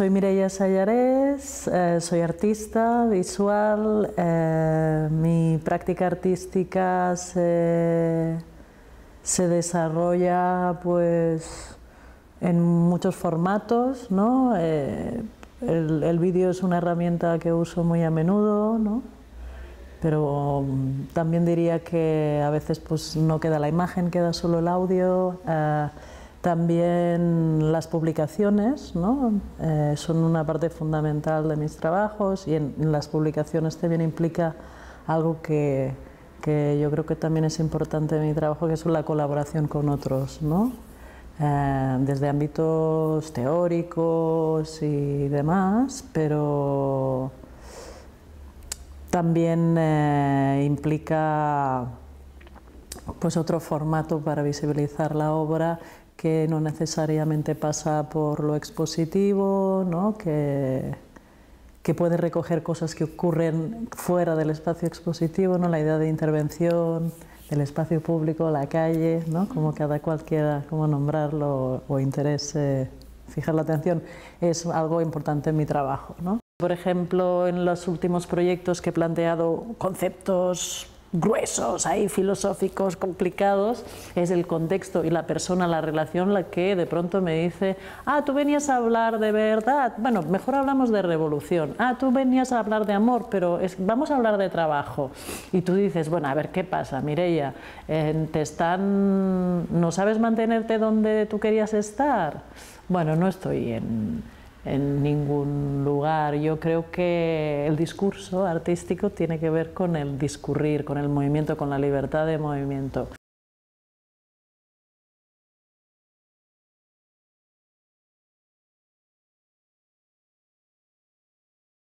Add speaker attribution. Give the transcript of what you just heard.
Speaker 1: Soy Mireia Sallarés, soy artista visual. Mi práctica artística se desarrolla pues en muchos formatos, ¿no? El vídeo es una herramienta que uso muy a menudo, ¿no? Pero también diría que a veces pues no queda la imagen, queda solo el audio. También las publicaciones, ¿no? Son una parte fundamental de mis trabajos, y en las publicaciones también implica algo que yo creo que también es importante en mi trabajo, que es la colaboración con otros, ¿no? Desde ámbitos teóricos y demás, pero también implica pues otro formato para visibilizar la obra, que no necesariamente pasa por lo expositivo, ¿no? que puede recoger cosas que ocurren fuera del espacio expositivo, ¿no? La idea de intervención del espacio público, la calle, ¿no? Como cada cual quiera como nombrarlo o interese fijar la atención, es algo importante en mi trabajo, ¿no? Por ejemplo, en los últimos proyectos que he planteado conceptos gruesos, ahí filosóficos, complicados, es el contexto y la persona, la relación, la que de pronto me dice: ah, tú venías a hablar de verdad, bueno, mejor hablamos de revolución, ah, tú venías a hablar de amor, pero vamos a hablar de trabajo. Y tú dices, bueno, a ver, ¿qué pasa, Mireia? ¿No sabes mantenerte donde tú querías estar? Bueno, no estoy en ningún lugar. Yo creo que el discurso artístico tiene que ver con el discurrir, con el movimiento, con la libertad de movimiento.